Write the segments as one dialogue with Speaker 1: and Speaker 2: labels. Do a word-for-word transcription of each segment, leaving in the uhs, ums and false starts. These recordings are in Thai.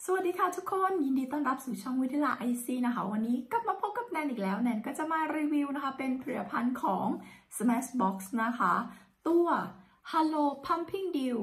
Speaker 1: สวัสดีค่ะทุกคนยินดีต้อนรับสู่ช่องวิทยาไอซีนะคะวันนี้กลับมาพบกับแนนอีกแล้วแนนก็จะมารีวิวนะคะเป็นผลิตภัณฑ์ของ Smashbox นะคะตัว Halo Pumping Dew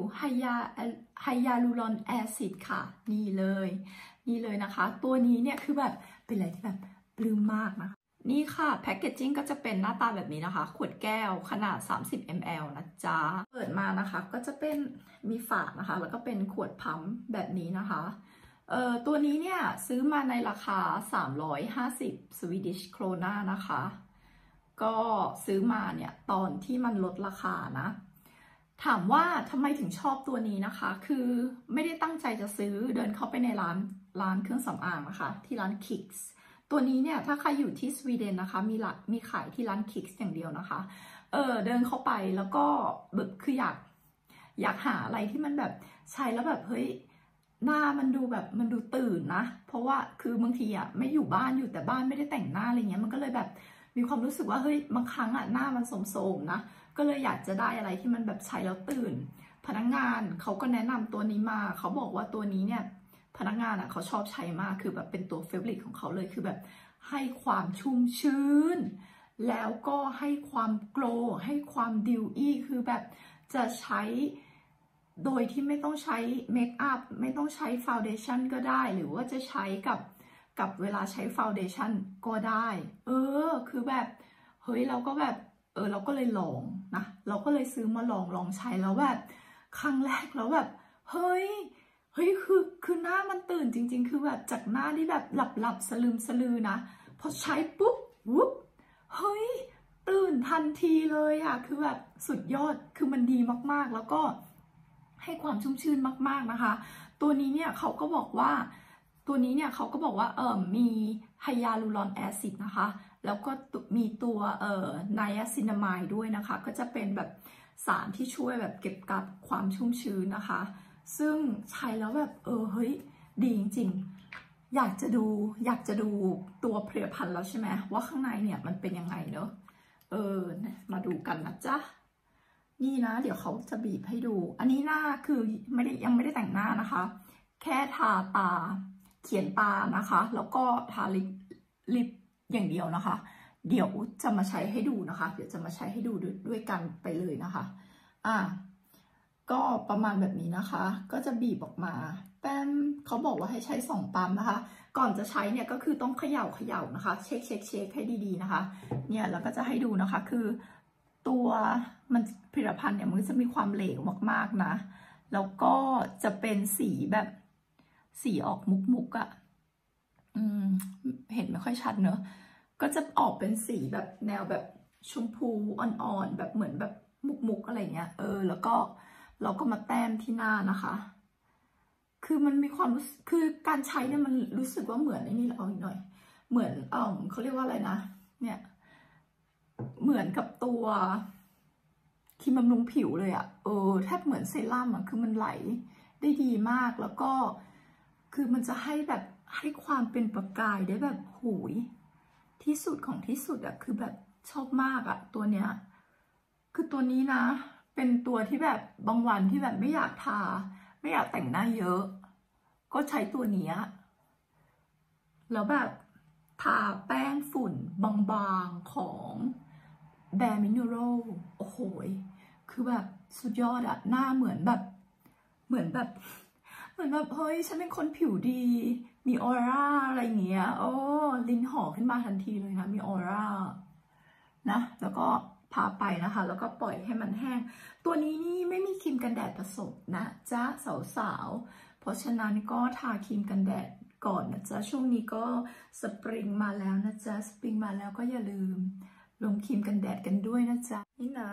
Speaker 1: Hyaluron Acid ค่ะนี่เลยนี่เลยนะคะตัวนี้เนี่ยคือแบบเป็นอะไรที่แบบปลื้มมากนะคะนี่ค่ะแพคเกจจิ้งก็จะเป็นหน้าตาแบบนี้นะคะขวดแก้วขนาดสามสิบมิลลิลิตร นะจ๊ะเปิดมานะคะก็จะเป็นมีฝานะคะแล้วก็เป็นขวดพัมป์แบบนี้นะคะเอ่อตัวนี้เนี่ยซื้อมาในราคาสามร้อยห้าสิบสวีดิชโครนานะคะก็ซื้อมาเนี่ยตอนที่มันลดราคานะถามว่าทำไมถึงชอบตัวนี้นะคะคือไม่ได้ตั้งใจจะซื้อเดินเข้าไปในร้านร้านเครื่องสำอางนะคะที่ร้าน Kicks ตัวนี้เนี่ยถ้าใครอยู่ที่สวีเดนนะคะมีหลักมีขายที่ร้าน Kicks อย่างเดียวนะคะเออเดินเข้าไปแล้วก็แบบคืออยากอยากหาอะไรที่มันแบบใช้แล้วแบบเฮ้ยหน้ามันดูแบบมันดูตื่นนะเพราะว่าคือบางทีอ่ะไม่อยู่บ้านอยู่แต่บ้านไม่ได้แต่งหน้าอะไรเงี้ยมันก็เลยแบบมีความรู้สึกว่าเฮ้ยบางครั้งอ่ะหน้ามันโสมๆนะก็เลยอยากจะได้อะไรที่มันแบบใช้แล้วตื่นพนักงานเขาก็แนะนำตัวนี้มาเขาบอกว่าตัวนี้เนี่ยพนักงานอ่ะเขาชอบใช้มากคือแบบเป็นตัวเฟเวอริตของเขาเลยคือแบบให้ความชุ่มชื้นแล้วก็ให้ความโกลว์ให้ความดิวอี้คือแบบจะใช้โดยที่ไม่ต้องใช้เมคอัพไม่ต้องใช้ฟาวเดชั่นก็ได้หรือว่าจะใช้กับกับเวลาใช้ฟาวเดชั่นก็ได้เออคือแบบเฮ้ยเราก็แบบเออเราก็เลยลองนะเราก็เลยซื้อมาลองลองใช้แล้วแบบครั้งแรกแล้วแบบเฮ้ยเฮ้ยคือคือหน้ามันตื่นจริงๆคือแบบจากหน้าที่แบบหลับหลับสลืมสลือนะพอใช้ปุ๊บวุ๊บเฮ้ยตื่นทันทีเลยอะคือแบบสุดยอดคือมันดีมากๆแล้วก็ให้ความชุ่มชื่นมากๆนะคะตัวนี้เนี่ยเขาก็บอกว่าตัวนี้เนี่ยเขาก็บอกว่าเออมีไฮยาลูรอนแอซิดนะคะแล้วก็มีตัวเอ่อไนอะซินามายด์ด้วยนะคะก็จะเป็นแบบสารที่ช่วยแบบเก็บกักความชุ่มชื้นนะคะซึ่งใช้แล้วแบบเออเฮ้ยดีจริงๆอยากจะดูอยากจะดูตัวผลิตภัณฑ์แล้วใช่ไหมว่าข้างในเนี่ยมันเป็นยังไงเนอะเออมาดูกันนะจ๊ะนี่นะเดี๋ยวเขาจะบีบให้ดูอันนี้หน้าคือไม่ได้ยังไม่ได้แต่งหน้านะคะแค่ทาตาเขียนตานะคะแล้วก็ทาลิปลิปอย่างเดียวนะคะเดี๋ยวจะมาใช้ให้ดูนะคะเดี๋ยวจะมาใช้ให้ดูด้วยกันไปเลยนะคะอ่ะก็ประมาณแบบนี้นะคะก็จะบีบออกมาแป้มเขาบอกว่าให้ใช้สองปั๊มนะคะก่อนจะใช้เนี่ยก็คือต้องเขย่าเขย่านะคะเช็คเช็คเช็คให้ดีๆนะคะเนี่ยแล้วก็จะให้ดูนะคะคือตัวมันผลิตภัณฑ์เนี่ยมันจะมีความเหลวมากๆนะแล้วก็จะเป็นสีแบบสีออกมุกๆอะ่ะอืมเห็นไม่ค่อยชัดเนอะก็จะออกเป็นสีแบบแนวแบบชมพูอ่อนๆแบบเหมือนแบบมุกๆอะไรเงี้ยเออแล้วก็เราก็มาแต้มที่หน้านะคะคือมันมีความรู้คือการใช้เนี่ยมันรู้สึกว่าเหมือนไอ้นี่เราอีกหน่อยเหมือนเออเขาเรียกว่าอะไรนะเนี่ยเหมือนกับตัวครีมบำรุงผิวเลยอะเออแทบเหมือนเซรั่มอะคือมันไหลได้ดีมากแล้วก็คือมันจะให้แบบให้ความเป็นประกายได้แบบหูยที่สุดของที่สุดอะคือแบบชอบมากอะตัวเนี้ยคือตัวนี้นะเป็นตัวที่แบบบางวันที่แบบไม่อยากทาไม่อยากแต่งหน้าเยอะก็ใช้ตัวนี้แล้วแบบทาแป้งฝุ่นบางๆของแบร์มิเนอรัลโอ้โหคือแบบสุดยอดอะหน้าเหมือนแบบเหมือนแบบเหมือนแบบเฮ้ยฉันเป็นคนผิวดีมีออร่าอะไรอย่างเงี้ยโอ้ลิ้นห่อขึ้นมาทันทีเลยนะมีออร่านะแล้วก็พาไปนะคะแล้วก็ปล่อยให้มันแห้งตัวนี้นี่ไม่มีครีมกันแดดผสมนะจ๊ะสาวๆเพราะฉะนั้นก็ทาครีมกันแดดก่อนนะจ๊ะช่วงนี้ก็สปริงมาแล้วนะจ๊ะสปริงมาแล้วก็อย่าลืมลงครีมกันแดดกันด้วยนะจ๊ะนี่นะ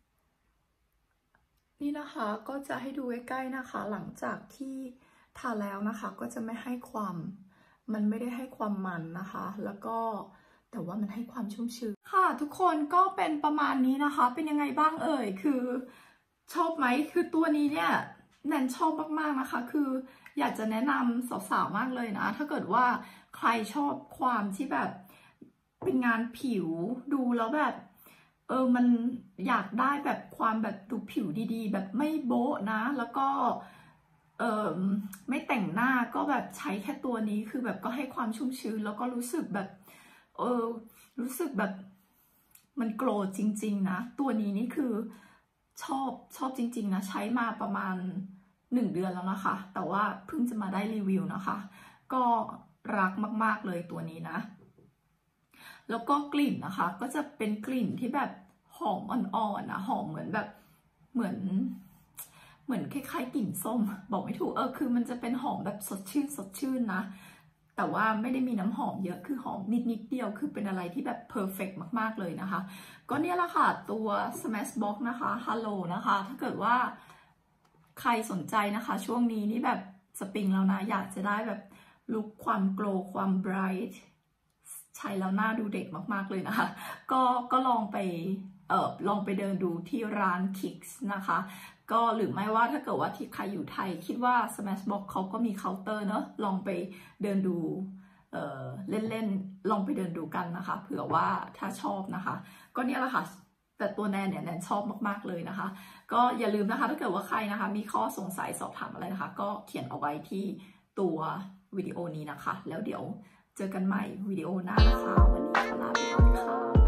Speaker 1: นี่นะคะก็จะให้ดูใกล้ๆนะคะหลังจากที่ทาแล้วนะคะก็จะไม่ให้ความมันไม่ได้ให้ความมันนะคะแล้วก็แต่ว่ามันให้ความชุ่มชื้นค่ะทุกคนก็เป็นประมาณนี้นะคะเป็นยังไงบ้างเอ่ยคือชอบไหมคือตัวนี้เนี่ยแนนชอบมากๆนะคะคืออยากจะแนะนำสาวๆมากเลยนะถ้าเกิดว่าใครชอบความที่แบบเป็นงานผิวดูแล้วแบบเออมันอยากได้แบบความแบบดูผิวดีๆแบบไม่โบ๊ะนะแล้วก็เอ่อไม่แต่งหน้าก็แบบใช้แค่ตัวนี้คือแบบก็ให้ความชุ่มชื้นแล้วก็รู้สึกแบบเออรู้สึกแบบมันโกรธจริงๆนะตัวนี้นี่คือชอบชอบจริงๆนะใช้มาประมาณหนึ่งเดือนแล้วนะคะแต่ว่าเพิ่งจะมาได้รีวิวนะคะก็รักมากๆเลยตัวนี้นะแล้วก็กลิ่นนะคะก็จะเป็นกลิ่นที่แบบหอมอ่อนๆนะหอมเหมือนแบบเหมือนเหมือนคล้ายๆกลิ่นส้มบอกไม่ถูกเออคือมันจะเป็นหอมแบบสดชื่นสดชื่นนะแต่ว่าไม่ได้มีน้ำหอมเยอะคือหอมนิดนิดเดียวคือเป็นอะไรที่แบบเพอร์เฟกต์มากๆเลยนะคะก็เนี่ยแหละค่ะตัว Smashbox นะคะ Hello นะคะถ้าเกิดว่าใครสนใจนะคะช่วงนี้นี่แบบสปริงแล้วนะอยากจะได้แบบลุคความโกลว์ความไบรท์ใช้แล้วหน้าดูเด็กมากๆเลยนะคะก็ก็ลองไปเอ่อลองไปเดินดูที่ร้าน Kicks นะคะก็หรือไม่ว่าถ้าเกิดว่าที่ใครอยู่ไทยคิดว่า Smashbox เขาก็มีเคาน์เตอร์เนอะลองไปเดินดูเอ่อเล่นๆลองไปเดินดูกันนะคะเผื่อว่าถ้าชอบนะคะก็เนี่ยแหละค่ะแต่ตัวแนนเนี่ยแนนชอบมากๆเลยนะคะก็อย่าลืมนะคะถ้าเกิดว่าใครนะคะมีข้อสงสัยสอบถามอะไรนะคะก็เขียนเอาไว้ที่ตัววิดีโอนี้นะคะแล้วเดี๋ยวเจอกันใหม่วิดีโอหน้านะคะวันนี้ขอลาไปก่อนค่ะ